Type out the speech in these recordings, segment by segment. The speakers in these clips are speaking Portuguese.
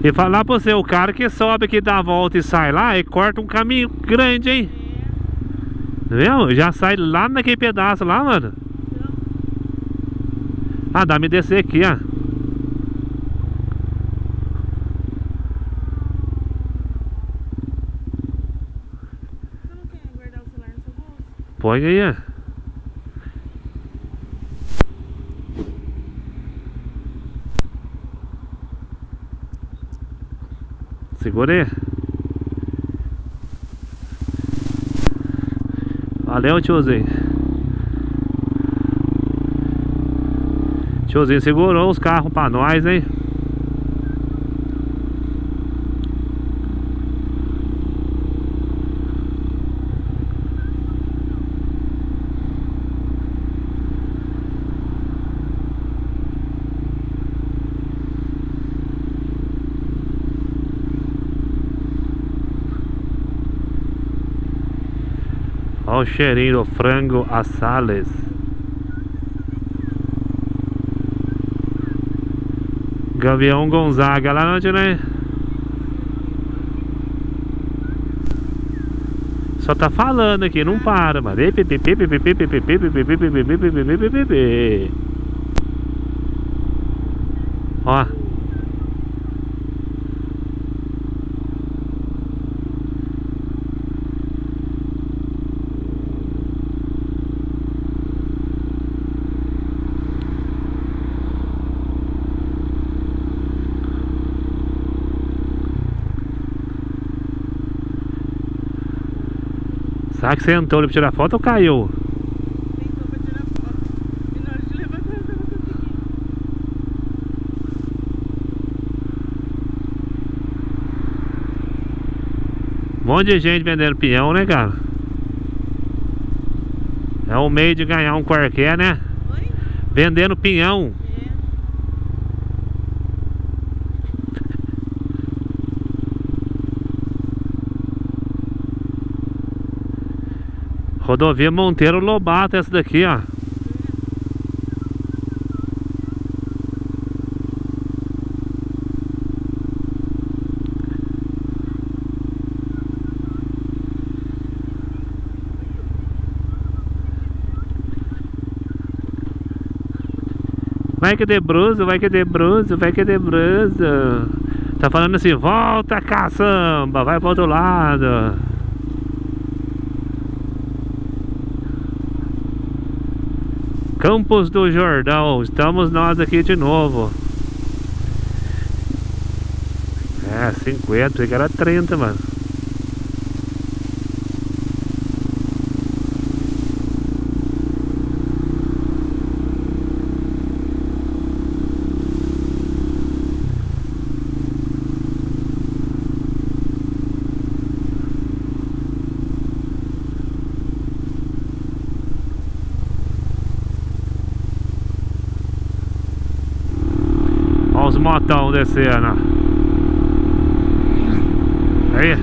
E falar pra você, o cara que sobe aqui, dá a volta e sai lá, e corta um caminho grande, hein? Viu? Já sai lá naquele pedaço lá, mano. Ah, dá me descer aqui, ó. Você não quer guardar o celular no seu bolso? Põe aí, ó. Segura aí. Valeu, tiozinho. Tiozinho segurou os carros pra nós, hein? Olha o cheirinho do frango assales. Gavião Gonzaga lá onde, né? Só tá falando aqui, não para, mano. Ó. Será que você entrou pra tirar foto ou caiu? Tentou pra tirar foto. E na hora de levantar eu não consegui. Um monte de gente vendendo pinhão, né, cara? É um meio de ganhar um qualquer, né? Oi? Vendendo pinhão. Rodovia Monteiro Lobato, essa daqui, ó. Vai que de brusa, vai que de brusa, vai que de brusa. Tá falando assim, volta caçamba, vai pro outro lado. Campos do Jordão, estamos nós aqui de novo. É, 50, pensei que era 30, mano. Olha os motão descendo. Aí.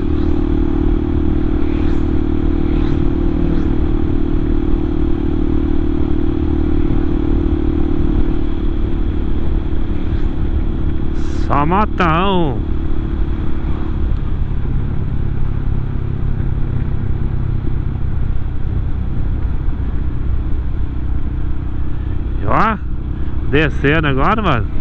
Só motão. E ó, descendo agora, mano.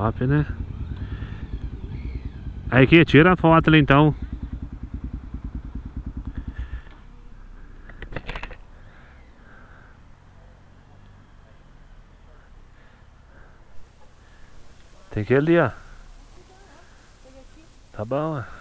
Top, né? Aí que tira a foto ali então. Tem que ir ali, ó. Tá bom, ó.